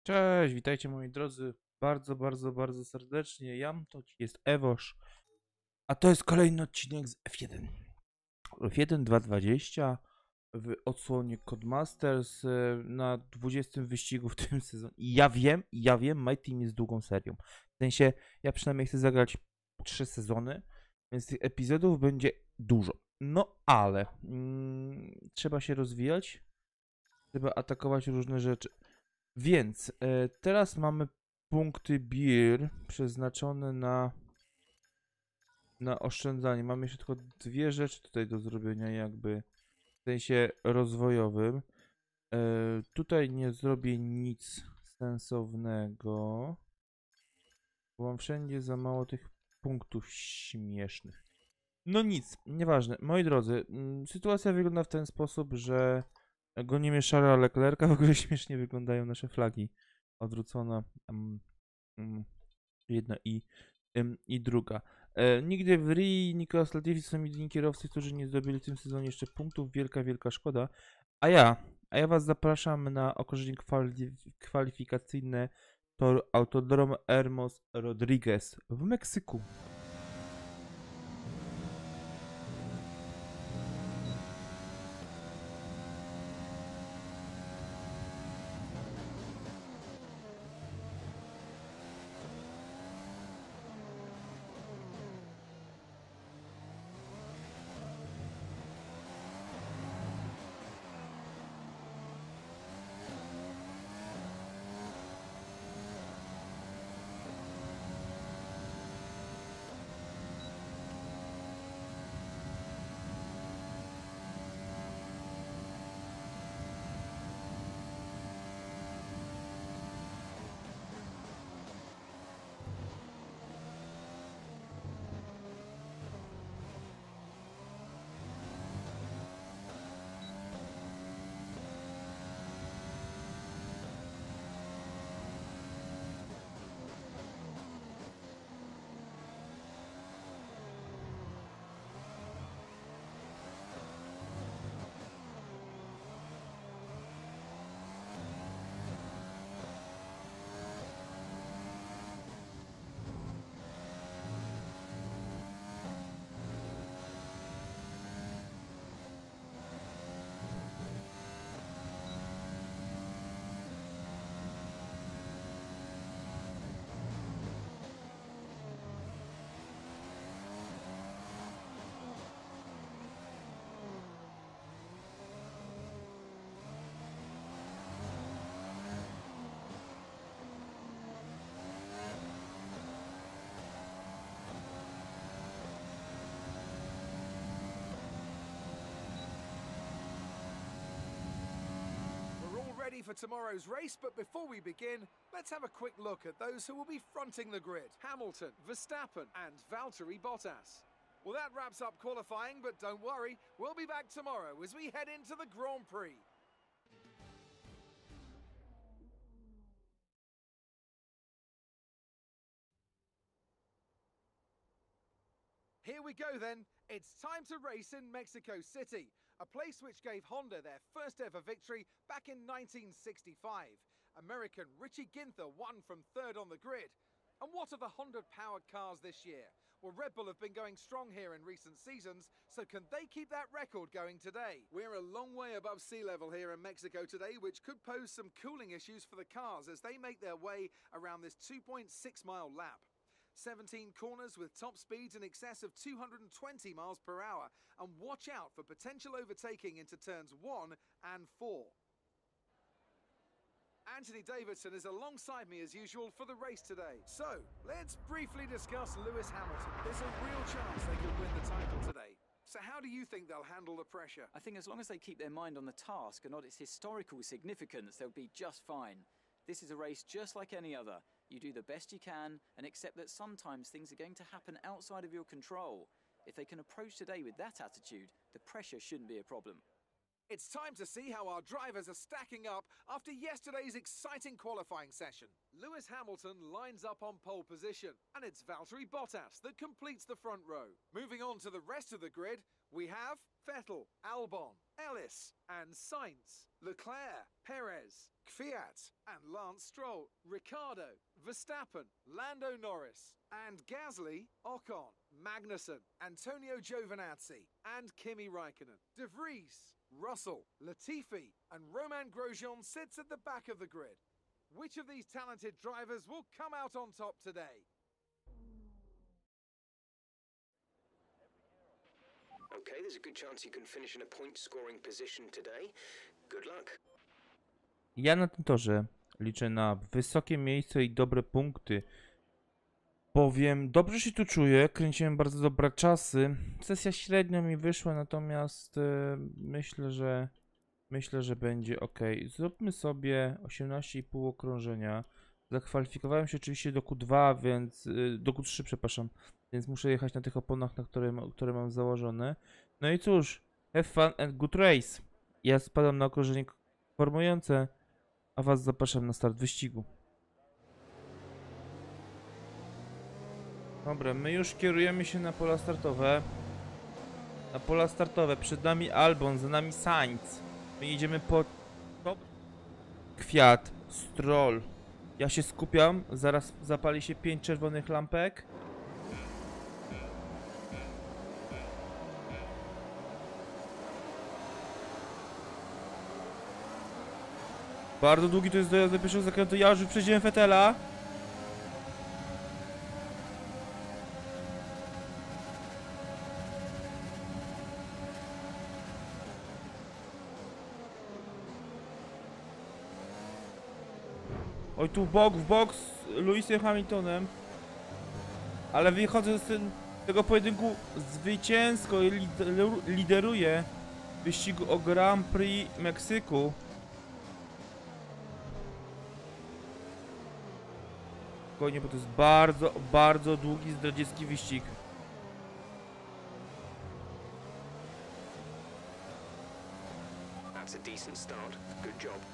Cześć, witajcie moi drodzy. Bardzo, bardzo, bardzo serdecznie. To jest Ewosz, a to jest kolejny odcinek z F1. F1 2.20 w odsłonie Codemasters na 20 wyścigu w tym sezonie. I ja wiem, My Team jest długą serią. W sensie, ja przynajmniej chcę zagrać 3 sezony, więc tych epizodów będzie dużo. No ale trzeba się rozwijać, trzeba atakować różne rzeczy. Więc teraz mamy punkty BIR przeznaczone na oszczędzanie. Mamy jeszcze tylko dwie rzeczy tutaj do zrobienia, jakby w sensie rozwojowym. Tutaj nie zrobię nic sensownego, bo mam wszędzie za mało tych punktów śmiesznych. No nic, nieważne. Moi drodzy, sytuacja wygląda w ten sposób, że gonimy Charlesa Leclerca. W ogóle śmiesznie wyglądają nasze flagi. Odwrócona. Jedna i druga. Nigdy w Rii Nicolas Latifi są jedyni kierowcy, którzy nie zdobyli w tym sezonie jeszcze punktów. Wielka, wielka szkoda. A ja, a ja was zapraszam na okrążenie kwalifikacyjne tor Autodromo Hermos Rodriguez w Meksyku. Ready for tomorrow's race, but before we begin, let's have a quick look at those who will be fronting the grid. Hamilton, Verstappen and Valtteri Bottas. Well, that wraps up qualifying, but don't worry, we'll be back tomorrow as we head into the Grand Prix. Here we go then. It's time to race in Mexico City, a place which gave Honda their first ever victory back in 1965. American Richie Ginther won from third on the grid. And what are the Honda-powered cars this year? Well, Red Bull have been going strong here in recent seasons, so can they keep that record going today? We're a long way above sea level here in Mexico today, which could pose some cooling issues for the cars as they make their way around this 2.6-mile lap. 17 corners with top speeds in excess of 220 miles per hour, and watch out for potential overtaking into turns 1 and 4. Anthony Davidson is alongside me as usual for the race today. So, let's briefly discuss Lewis Hamilton. There's a real chance they could win the title today. So how do you think they'll handle the pressure? I think as long as they keep their mind on the task and not its historical significance, they'll be just fine. This is a race just like any other. You do the best you can and accept that sometimes things are going to happen outside of your control. If they can approach today with that attitude, the pressure shouldn't be a problem. It's time to see how our drivers are stacking up after yesterday's exciting qualifying session. Lewis Hamilton lines up on pole position, and it's Valtteri Bottas that completes the front row. Moving on to the rest of the grid, We have Vettel, Albon, Ellis, and Sainz, Leclerc, Perez, Kvyat, and Lance Stroll, Ricciardo, Verstappen, Lando Norris, and Gasly, Ocon, Magnussen, Antonio Giovinazzi, and Kimi Raikkonen. De Vries, Russell, Latifi, and Romain Grosjean sits at the back of the grid. Which of these talented drivers will come out on top today? Okay, there's a good chance you can finish in a point-scoring position today. Good luck. Ja na tym torze liczę na wysokie miejsce i dobre punkty. Powiem, dobrze się tu czuję, kręciłem bardzo dobre czasy. Sesja średnio mi wyszła, natomiast myślę, że będzie ok. Zróbmy sobie 18,5 okrążenia. Zakwalifikowałem się oczywiście do Q2, więc do Q3, przepraszam, więc muszę jechać na tych oponach, na które mam założone. No i cóż, have fun and good race. Ja spadam na okrążenie formujące, a was zapraszam na start wyścigu. Dobra, my już kierujemy się na pola startowe. Na pola startowe, przed nami Albon, za nami Sainz. My idziemy po Kwiat, Stroll. Ja się skupiam, zaraz zapali się 5 czerwonych lampek. Bardzo długi to jest dojazd do pierwszego zakrętu, ja już wyprzedziłem Vettela. Oj, tu w bok z Lewisem Hamiltonem. Ale wychodzę z tego pojedynku zwycięsko i lideruję wyścigu o Grand Prix Meksyku. Spokojnie, bo to jest bardzo, bardzo długi, zdradziecki wyścig. That's a decent start. Good job.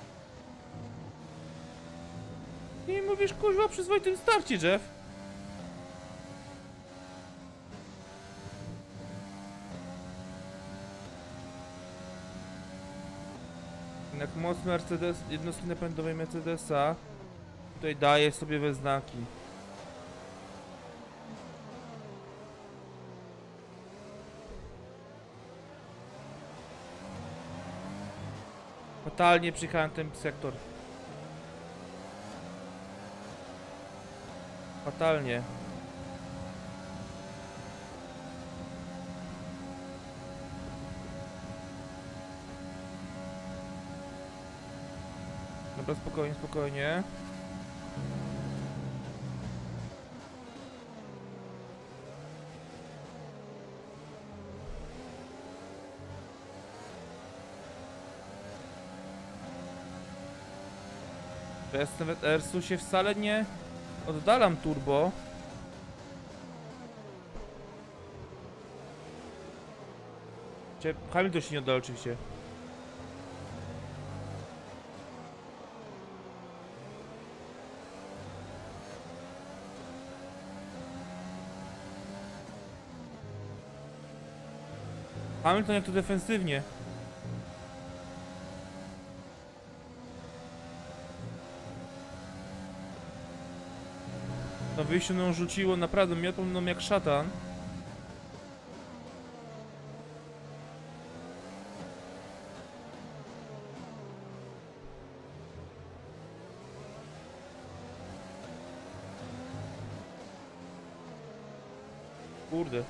I mówisz, kuźwa, przyzwoitym starcie, Jeff. Jednak moc Mercedes, jednostki napędowej Mercedesa tutaj daje sobie we znaki. Fatalnie przyjechałem ten sektor. Fatalnie. Dobra, spokojnie, spokojnie. Teraz nawet Ersu się wcale nie oddalam turbo. Hamilton się nie oddał oczywiście. Hamilton jak to defensywnie. Na wyjściu mną rzuciło, naprawdę miotło mną jak szatan. Kurde.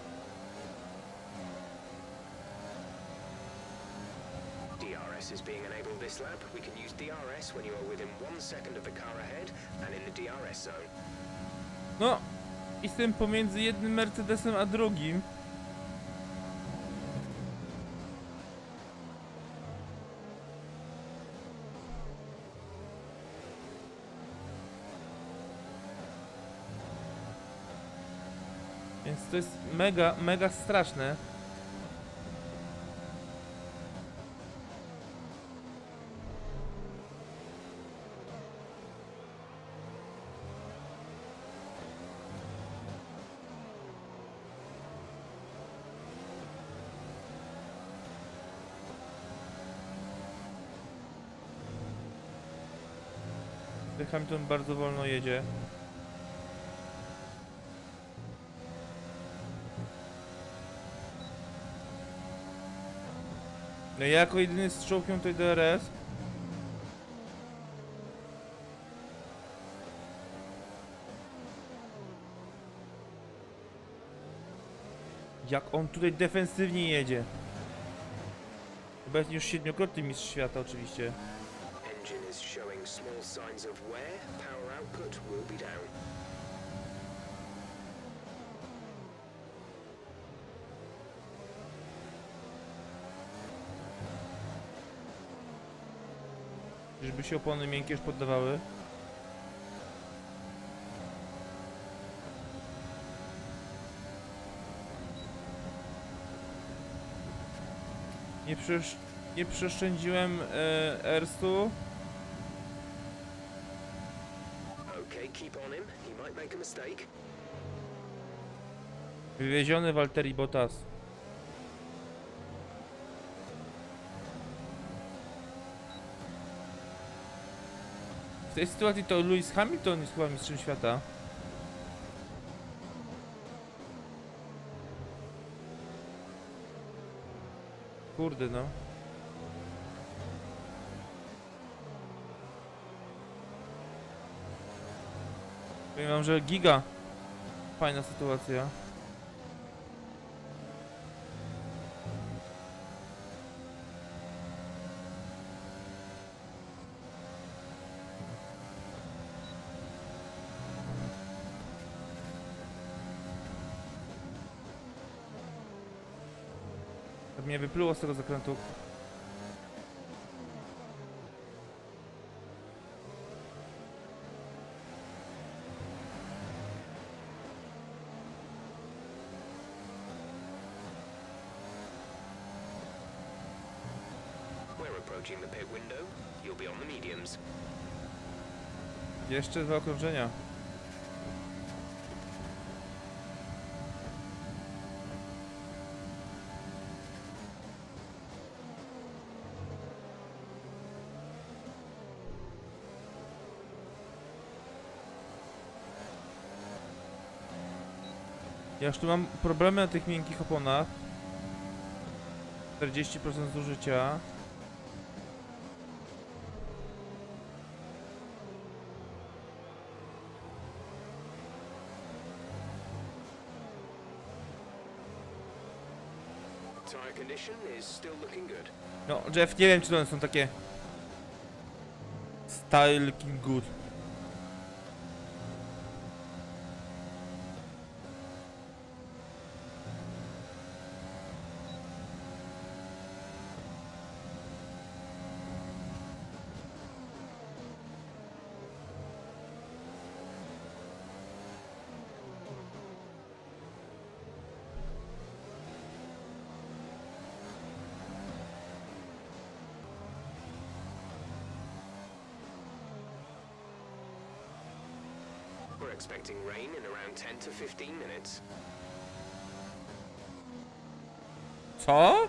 DRS is being enabled this lap. We can use DRS when you are within 1 second of the car ahead and in the DRS zone. No, jestem pomiędzy jednym Mercedesem a drugim. Więc to jest mega, mega straszne. Hamilton bardzo wolno jedzie. No ja jako jedyny z czołgiem tej DRS. Jak on tutaj defensywnie jedzie. Obecnie już 7-krotny mistrz świata oczywiście. Engine is showing small signs of wear. Power output will be down. Czyżby się opony miękkie już poddawały? Nie przeszczędziłem Erstu. Okay, keep on him. He might make a mistake. Wywieziony Valtteri Bottas. W tej sytuacji to Lewis Hamilton jest chyba mistrzem świata. Kurde no. Powiem wam, że giga fajna sytuacja. Tak mnie wypluło z tego zakrętu. We're approaching the pit window. You'll be on the mediums. Jeszcze 2 okrążenia. Ja już tu mam problemy na tych miękkich oponach. 40% zużycia. Tire condition is still looking good. No, Jeff, nie wiem, czy one są takie style looking good. We're expecting rain in around 10 to 15 minutes. Co?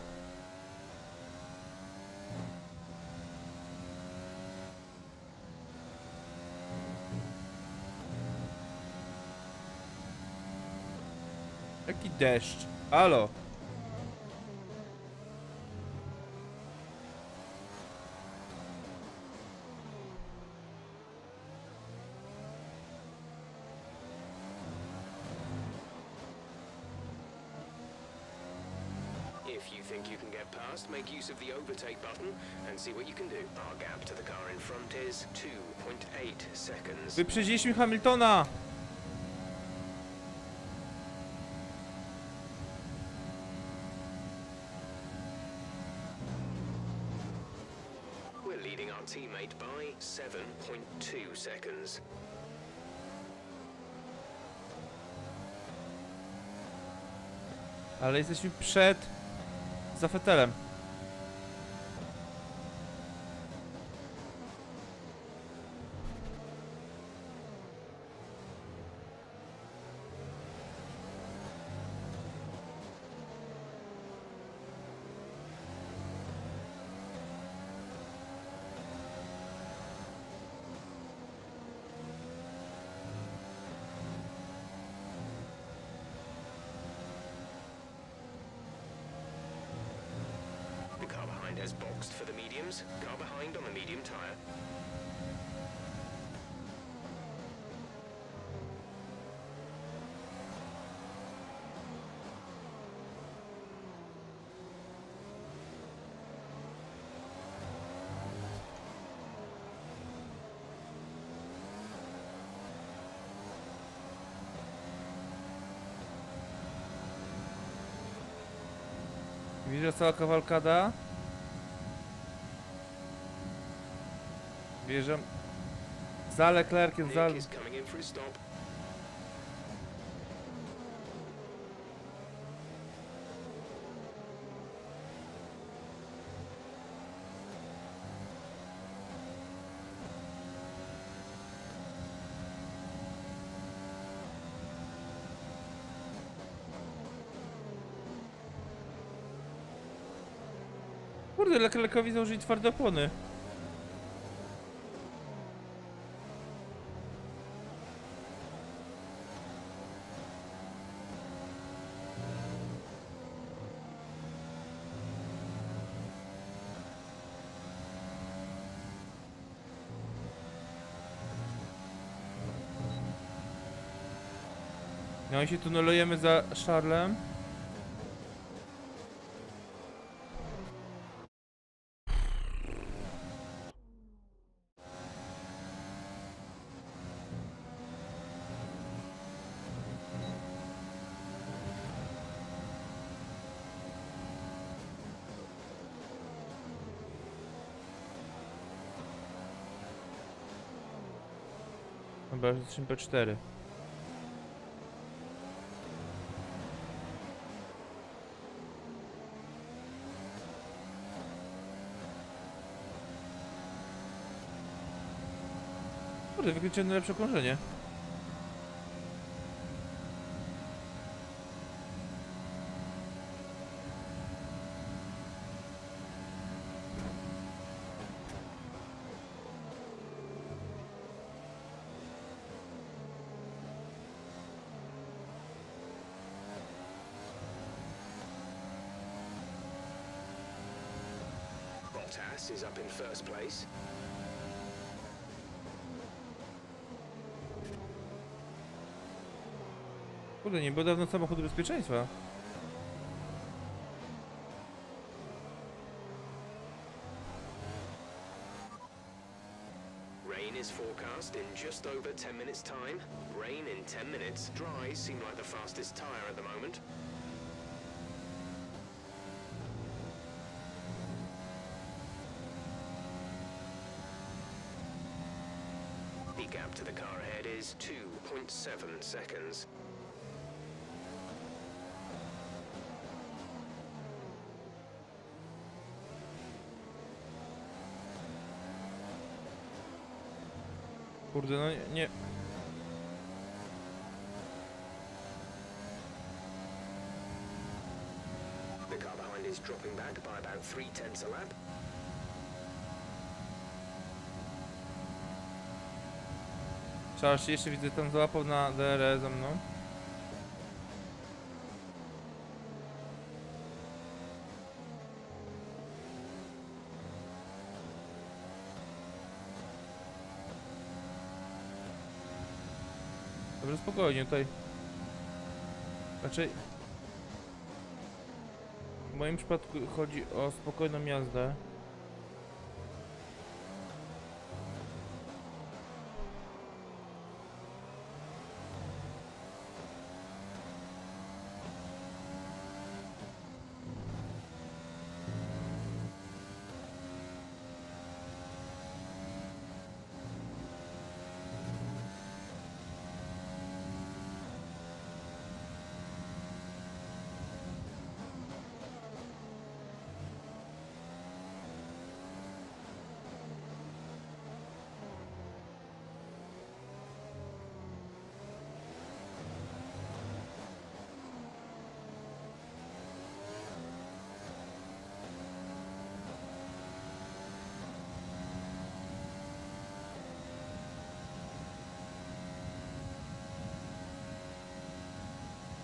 Jaki deszcz? Halo? If you think you can get past, make use of the overtake button and see what you can do. Our gap to the car in front is 2.8 seconds. Wyprzedziliśmy Hamiltona! We're leading our teammate by 7.2 seconds. Ale jesteśmy przed Zafetelem. behind has boxed for the mediums. Car behind on the medium tyre. Widzę cała kawalkada. Wjeżdżam za Leclerciem, za... Nick is coming in for his stop. Kurde, Leclercowi założyli twarde opony. No i się tunelujemy za Charlesem. Dobra, jesteśmy P4. Kurde, wykluczyłem najlepsze okrążenie. Bottas is up in first place. Kurde, nie było dawno samochodu bezpieczeństwa. Rain is forecast in just over 10 minutes' time. Rain in 10 minutes. Dries seem like the fastest tyre at the moment. The gap to the car ahead is 2.7 seconds. Kurde, no nie... The car behind is dropping back by about 0.3 a lap. Charles się jeszcze widzę tam złapał na DRS za mną. Dobrze, spokojnie tutaj. Raczej w moim przypadku chodzi o spokojną jazdę.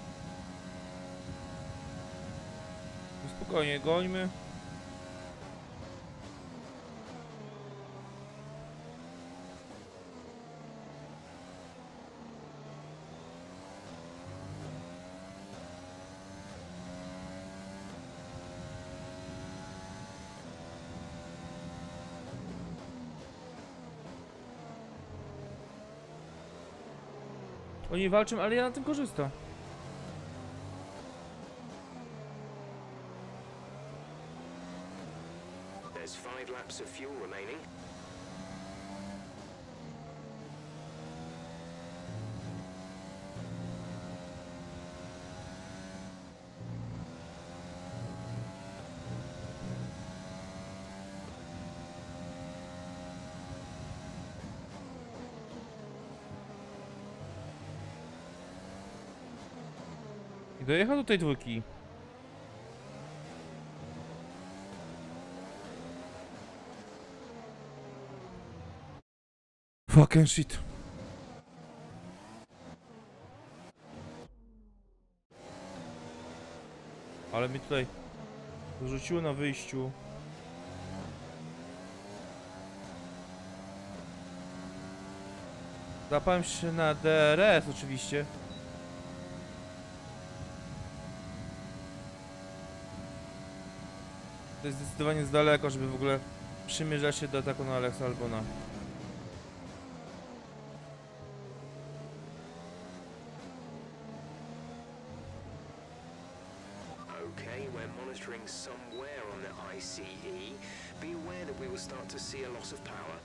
Spokojnie, gońmy. Oni walczą, ale ja na tym korzystam. There's 5 laps of fuel remaining. I dojechał do tej dwójki. Fucking shit. Ale mnie tutaj rzuciło na wyjściu. Zapałem się na DRS oczywiście. To jest zdecydowanie z daleko, żeby w ogóle przymierzać się do ataku na Alexa Albona. Okay, we're monitoring somewhere on the ICE. Be aware that we will start to see a loss of power.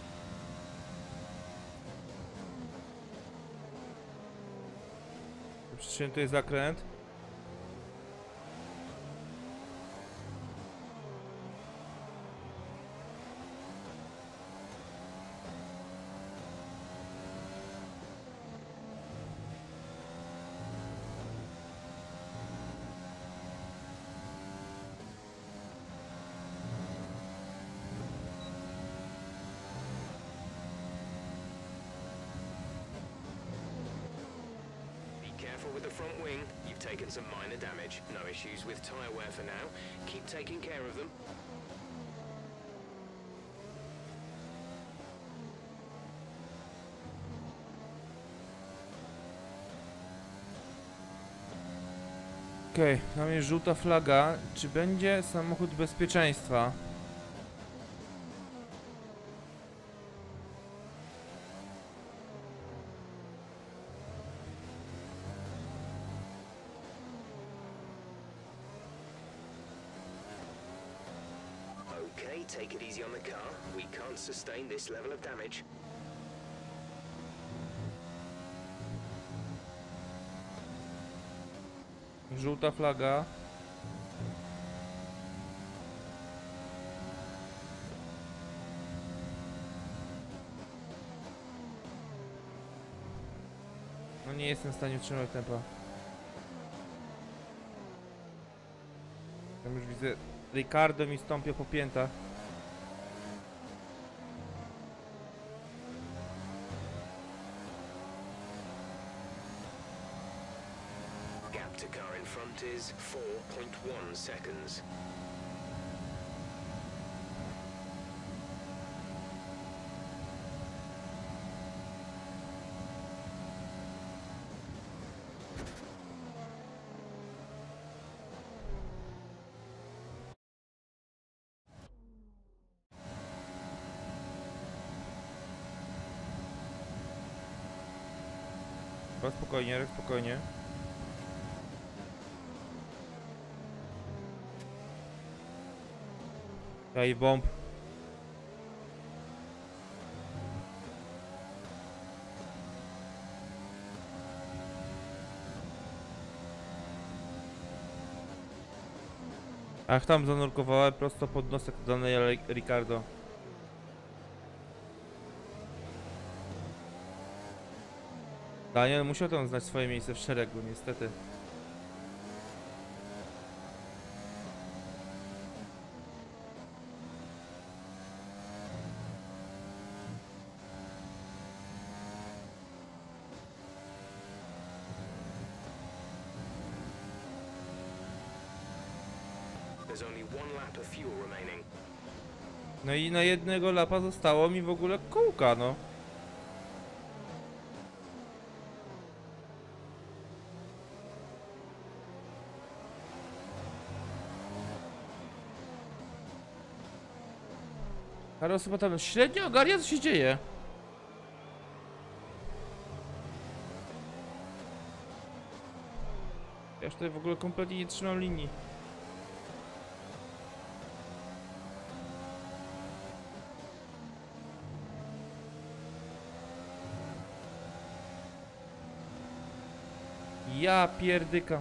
Przycięty jest zakręt. Careful with the front wing. You've taken some minor damage. No issues with tyre wear for now. Keep taking care of them. Okej, tam jest żółta flaga. Czy będzie samochód bezpieczeństwa? Okay, take it easy on the car. We can't sustain this level of damage. Żółta flaga. No nie jestem w stanie utrzymać tempa. Tam już widzę, Ricardo mi stąpia po piętach. Gap to car in front is 4.1 seconds. Spokojnie, spokojnie. Daj bomb. Ach, tam zanurkowałem prosto pod nosek danej Ricardo. Daniel musiał tam znać swoje miejsce w szeregu, niestety. There's only 1 lap of fuel remaining. No i na jednego lapa zostało mi w ogóle kółka, no. Karol chyba tam średnio ogarnia, co się dzieje. Ja już tutaj w ogóle kompletnie nie trzymam linii. Ja pierdyka.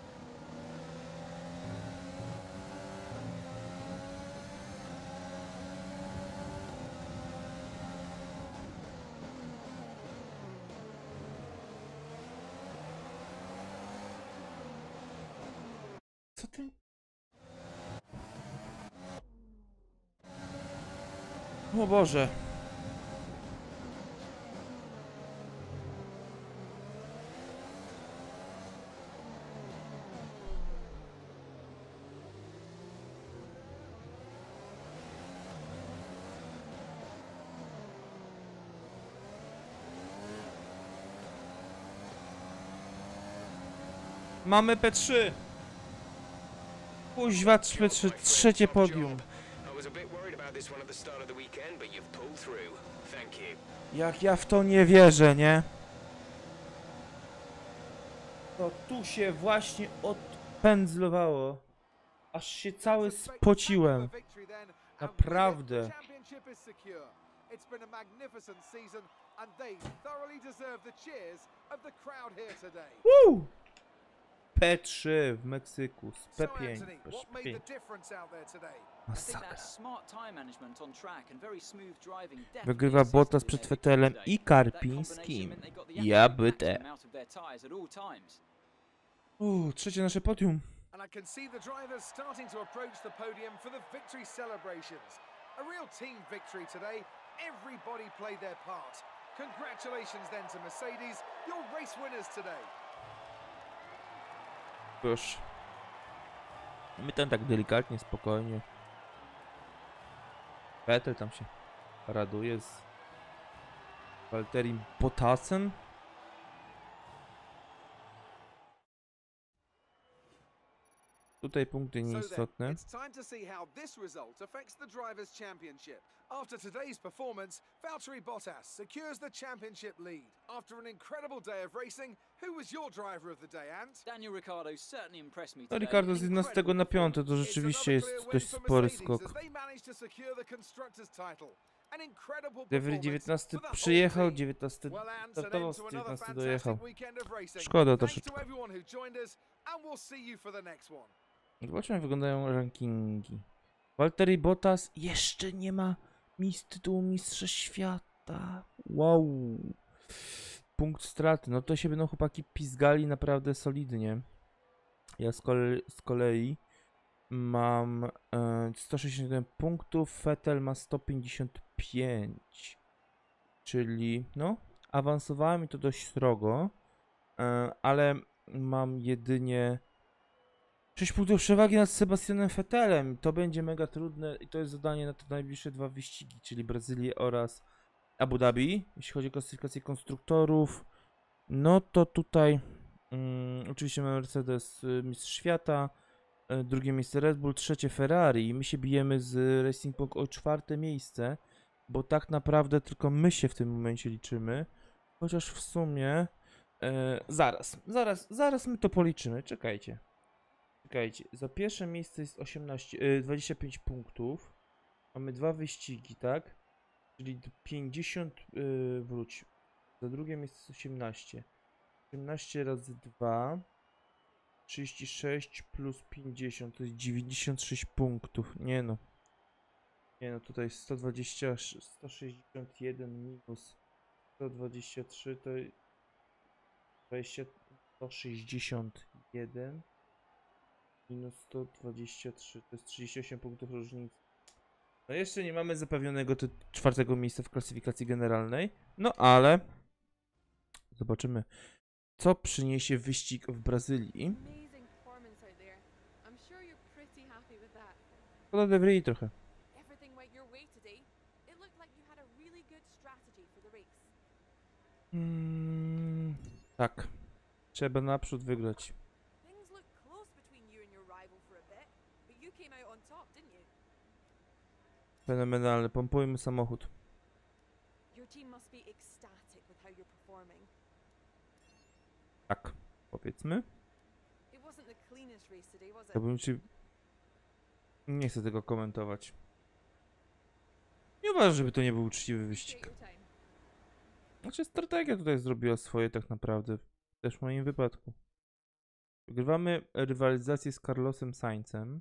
Co ty? O Boże. Mamy P3. Kuźwa, trzecie podium. I was a bit worried about this one at the start of the weekend, but you've pulled through. Thank you. Jak ja w to nie wierzę, nie? To tu się właśnie odpędzlowało. Aż się cały spociłem. Naprawdę. It's been a magnificent season and they thoroughly deserve the cheers of the crowd here today. Woo! P3 w Meksyku z So P5. Anthony, what made P5. the difference out there today? I think Masakra. that smart time management on track and very smooth driving definitely Wygrywa assisted Bottas in przed their Vettelem victory i today. That Karpińskim. combination meant they got the Ja absolute byte. maximum out of their tyres at all times. Trzecie nasze podium. And I can see the drivers starting to approach the podium for the victory celebrations. A real team victory today. Everybody played their part. Congratulations then to Mercedes, your race winners today. Proszę. My tam tak delikatnie, spokojnie. Vettel tam się raduje z Walterim Bottasem. Tutaj punkty So then, nieistotne. it's time to see how this result affects the Drivers' Championship. After today's performance, Valtteri Bottas secures the championship lead. After an incredible day of racing, who was your driver of the day, Ant? Daniel Ricciardo certainly impressed me No today. Ricardo z 11 na 5 to It's rzeczywiście another jest clear dość win for spory Mercedes skok. as they managed to secure the constructors' title. An incredible De Vries performance 19 for the whole przyjechał, team. 19 Well, Ant, an startował, end z to another 19 dojechał. fantastic weekend of racing. Szkoda Thanks to troszeczkę. everyone who joined us, and we'll see you for the next one. Zobaczmy jak wyglądają rankingi. Valtteri Bottas jeszcze nie ma tytułu mistrza świata. Wow. Punkt straty. No to się będą chłopaki pizgali naprawdę solidnie. Ja z kolei mam 161 punktów, Vettel ma 155. Czyli no, awansowałem i to dość srogo, ale mam jedynie 6 punktów przewagi nad Sebastianem Vettelem. To będzie mega trudne i to jest zadanie na te najbliższe 2 wyścigi, czyli Brazylię oraz Abu Dhabi. Jeśli chodzi o klasyfikację konstruktorów, no to tutaj oczywiście mamy Mercedes mistrz świata, drugie miejsce Red Bull, trzecie Ferrari. My się bijemy z Racing Point o 4. miejsce, bo tak naprawdę tylko my się w tym momencie liczymy. Chociaż w sumie zaraz my to policzymy, czekajcie. Czekajcie, za pierwsze miejsce jest 25 punktów. Mamy 2 wyścigi, tak? Czyli 50, wróć. Za drugie miejsce jest 18. 18 razy 2. 36 plus 50, to jest 96 punktów. Nie no. Nie no, tutaj 161 minus 123 to 161 minus 123, to jest 38 punktów różnicy. No jeszcze nie mamy zapewnionego 4. miejsca w klasyfikacji generalnej, no ale zobaczymy, co przyniesie wyścig w Brazylii. Amazing performance out there. I'm sure you're pretty happy with that. Szkoda De Vries trochę. Everything went your way today. It looked like you had a really good strategy for the race. Tak, trzeba naprzód wygrać. Things looked close between you and your rival for a bit, but you came out on top, didn't you? Fenomenalne, pompujmy samochód. Your team must be ecstatic with how you're performing. Tak, powiedzmy. It wasn't wasn't the cleanest race today, was it? To bym ci... Nie chcę tego komentować. Nie uważam, żeby to nie był uczciwy Appreciate wyścig. your time. Znaczy strategia tutaj zrobiła swoje tak naprawdę. Też w moim wypadku. Wygrywamy rywalizację z Carlosem Sainzem.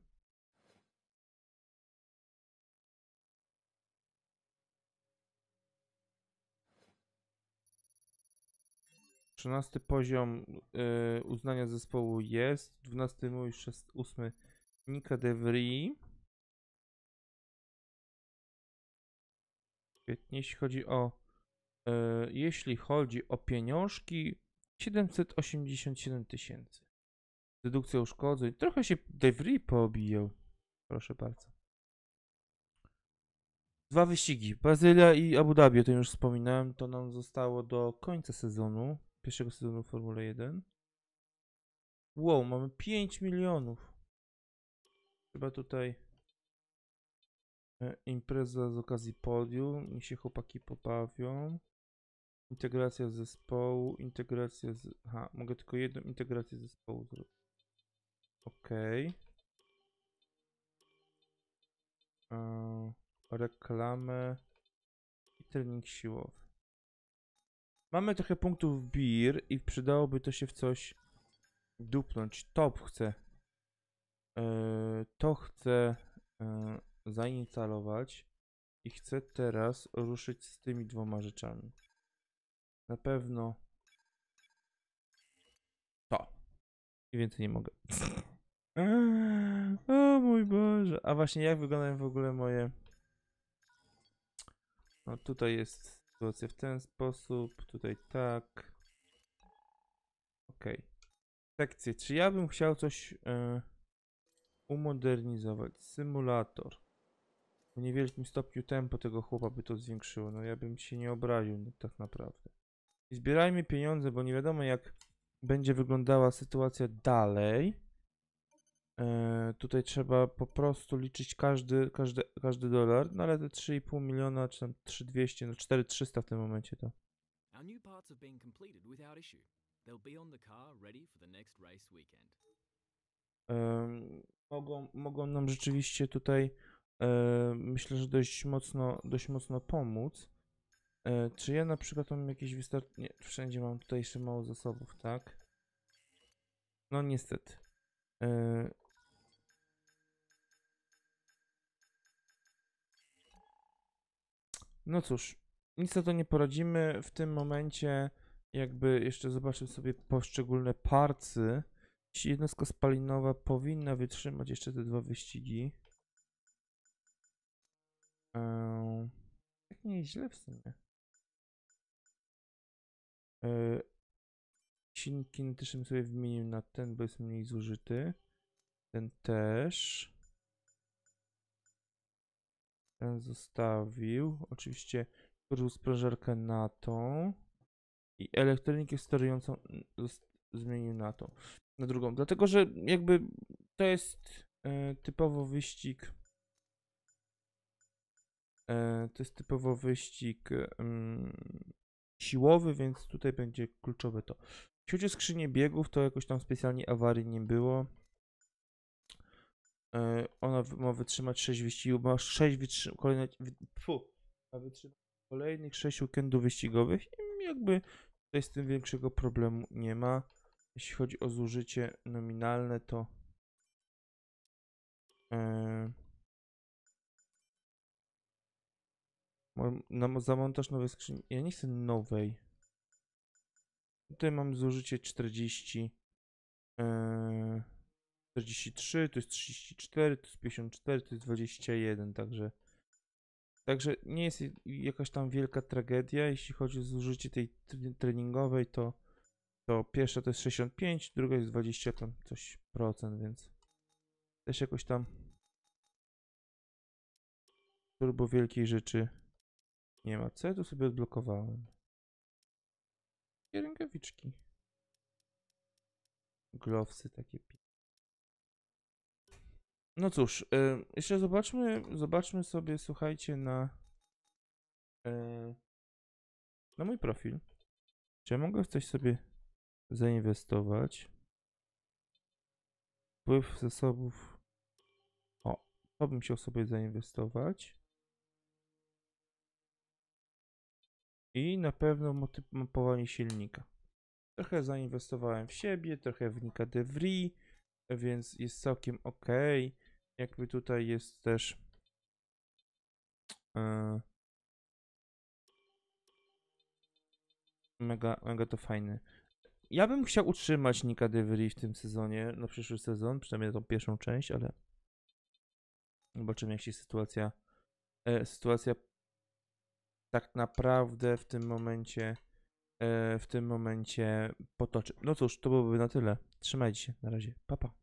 Trzynasty poziom uznania zespołu jest. 12 mój, 8 Nika De Vries. Świetnie, jeśli chodzi o pieniążki, 787 tysięcy. Dedukcja uszkodzeń. Trochę się De Vries poobijał. Proszę bardzo. 2 wyścigi. Brazylia i Abu Dhabi, o tym już wspominałem. To nam zostało do końca sezonu. Pierwszego sezonu Formuły 1. Wow, mamy 5 milionów. Chyba tutaj impreza z okazji podium. Niech się chłopaki pobawią. Integracja zespołu. Integracja z... Aha, mogę tylko jedną integrację zespołu zrobić. Okej. Reklamę i trening siłowy. Mamy trochę punktów BIR i przydałoby to się w coś dupnąć. Top chcę. To chcę zainstalować i chcę teraz ruszyć z tymi 2 rzeczami. Na pewno to. I więcej nie mogę. O mój Boże. A właśnie jak wyglądają w ogóle moje... No tutaj jest sytuacja w ten sposób, tutaj tak. Okej. Sekcje. Czy ja bym chciał coś umodernizować? Symulator. W niewielkim stopniu tempo tego chłopa by to zwiększyło. No ja bym się nie obraził no, tak naprawdę. I zbierajmy pieniądze, bo nie wiadomo jak będzie wyglądała sytuacja dalej. Tutaj trzeba po prostu liczyć każdy dolar, no ale te 3,5 miliona, czy tam 3,200, no 4,300 w tym momencie to. Our new parts have been completed without issue. They'll be on the car ready for the next race weekend. Mogą nam rzeczywiście tutaj myślę, że dość mocno pomóc. Czy ja na przykład mam jakieś nie, wszędzie mam tutaj jeszcze mało zasobów, tak? No niestety. No cóż, nic na to nie poradzimy. W tym momencie jakby jeszcze zobaczył sobie poszczególne parcy. Jednostka spalinowa powinna wytrzymać jeszcze te 2 wyścigi. Tak nie jest źle w sumie. Silnik kinetyczny sobie wymienił na ten, bo jest mniej zużyty. Ten też. Ten zostawił. Oczywiście użył sprężarkę na tą. I elektronikę sterującą zmienił na tą. Na drugą. Dlatego, że jakby to jest typowo wyścig. To jest typowo wyścig siłowy, więc tutaj będzie kluczowe to. Jeśli chodzi o skrzynię biegów, to jakoś tam specjalnie awarii nie było. Ona ma wytrzymać 6 wyścigów, ma 6 ma wytrzymać kolejnych 6 weekendów wyścigowych i jakby tutaj z tym większego problemu nie ma. Jeśli chodzi o zużycie nominalne, to za montaż nowej skrzyni. Ja nie chcę nowej. Tutaj mam zużycie 40. 43, to jest 34, to jest 54, to jest 21, także nie jest jakaś tam wielka tragedia, jeśli chodzi o zużycie tej treningowej, to pierwsza to jest 65, druga jest 20 tam coś procent, więc też jakoś tam turbo wielkiej rzeczy nie ma. Co ja tu sobie odblokowałem? Rękawiczki. Glowsy takie. No cóż, jeszcze zobaczmy sobie, słuchajcie, na mój profil. Czy ja mogę w coś sobie zainwestować? Wpływ zasobów. O, to bym chciał sobie zainwestować. I na pewno mapowanie silnika. Trochę zainwestowałem w siebie, trochę w Nika de Vries, więc jest całkiem ok. Jakby tutaj jest też mega to fajne. Ja bym chciał utrzymać Nika de Vries w tym sezonie, na przyszły sezon, przynajmniej tą pierwszą część, ale zobaczymy, jak się sytuacja tak naprawdę w tym momencie potoczy. No cóż, to byłoby na tyle. Trzymajcie się, na razie, pa pa.